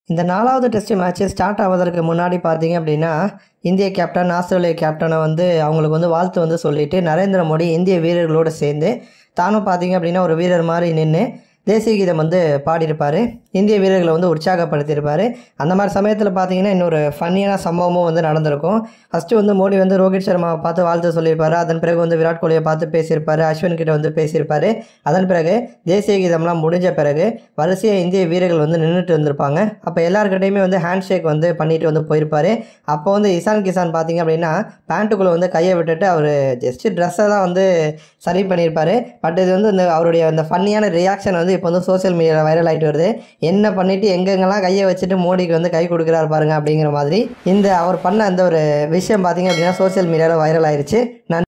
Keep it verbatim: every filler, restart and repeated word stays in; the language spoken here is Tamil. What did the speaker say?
இந்த நாலாவது டெஸ்ட் மேட்ச் ஸ்டார்ட் ஆவதற்கு முன்னாடி பார்த்தீங்க அப்படின்னா இந்திய கேப்டன் ஆஸ்திரேலிய கேப்டனை வந்து அவங்களுக்கு வந்து வாழ்த்து வந்து சொல்லிவிட்டு நரேந்திர மோடி இந்திய வீரர்களோடு சேர்ந்து தானும் பார்த்தீங்க அப்படின்னா ஒரு வீரர் மாதிரி நின்று தேசிய கீதம் வந்து பாடியிருப்பார். இந்திய வீரர்களை வந்து உற்சாகப்படுத்தியிருப்பார். அந்த மாதிரி சமயத்தில் பார்த்தீங்கன்னா இன்னொரு ஃபன்னியான சம்பவமும் வந்து நடந்திருக்கும். ஃபஸ்ட்டு வந்து மோடி வந்து ரோஹித் சர்மாவை பார்த்து வாழ்த்து சொல்லியிருப்பார். அதன் பிறகு வந்து விராட் கோலியை பார்த்து பேசியிருப்பார். அஸ்வின் கிட்ட வந்து பேசியிருப்பார். அதன் பிறகு தேசிய கீதம்லாம் முடிஞ்ச பிறகு வரிசையாக இந்திய வீரர்கள் வந்து நின்றுட்டு வந்திருப்பாங்க. அப்போ எல்லாருக்கிட்டையுமே வந்து ஹேண்ட் ஷேக் வந்து பண்ணிட்டு வந்து போயிருப்பார். அப்போ வந்து இஷான் கிஷான் பார்த்தீங்க அப்படின்னா பேண்ட்டுக்குள்ளே வந்து கையை விட்டுட்டு அவர் ஜஸ்ட்டு ட்ரெஸ்ஸை தான் வந்து சரி பண்ணியிருப்பார். பட் இது வந்து இந்த அவருடைய அந்த ஃபன்னியான ரியாக்ஷன் வந்து இப்போ வந்து சோசியல் மீடியாவில் வைரல் ஆகிட்டு வருது. என்ன பண்ணிவிட்டு எங்கெங்கெல்லாம் கையை வச்சுட்டு மோடிக்கு வந்து கை கொடுக்குறாரு பாருங்க அப்படிங்கிற மாதிரி இந்த அவர் பண்ண அந்த ஒரு விஷயம் பார்த்தீங்க அப்படின்னா சோசியல் மீடியாவில் வைரல் ஆயிடுச்சு. நான்